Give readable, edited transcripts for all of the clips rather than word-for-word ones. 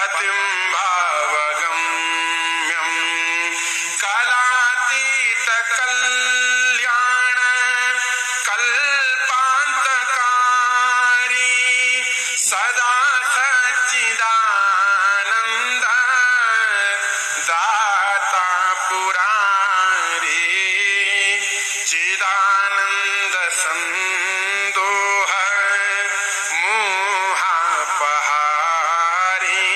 पतिं भावगम्यं कालातीत कल्याण कल्पान्तकारी सदा सच्चिदानन्द दाता पुरारी चिदानन्द संदोह मोहापहारी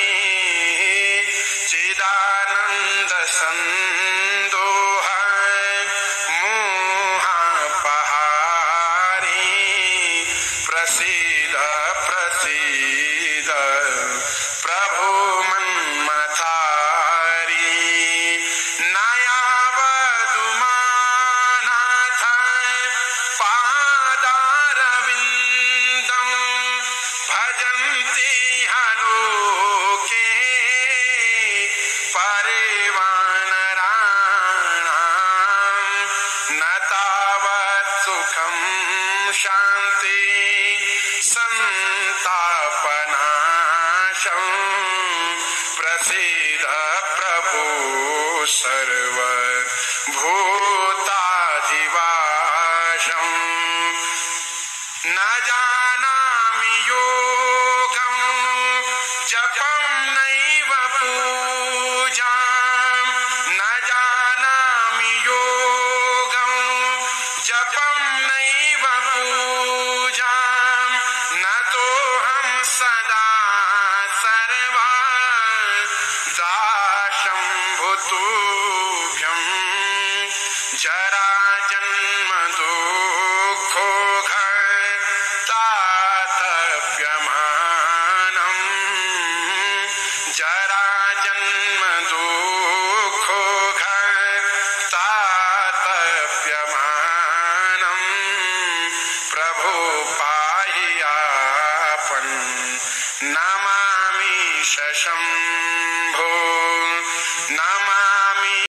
चिदानन्द संदोह मोहापहारी प्रसीद प्रसीद प्रभु मन्मथारी नयावदुमानाथ पादारविन्दं भजन्ति लोके परिवानराणां न तावत् सुखं शान्ति संतापनाशं प्रसीद प्रभो सर्वभूताधिवासं न जानामि योगं जपं नैव पूजां न जानामि योगं जपं नैव पूजां न तोऽहं सदा सर्वदा शम्भुतुभ्यं जरा जन्म दुःखोघतातप्यमानं जरा जन्म दुःखोघतातप्यमानं प्रभो पाहि आपन् नमामि शम्भो नमामि